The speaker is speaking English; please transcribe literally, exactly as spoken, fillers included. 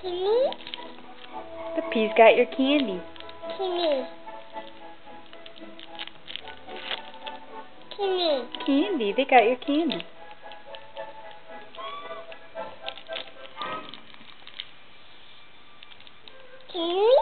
Kimmy? The peas got your candy. Kimmy. Kimmy. Candy. They got your candy. Kimmy?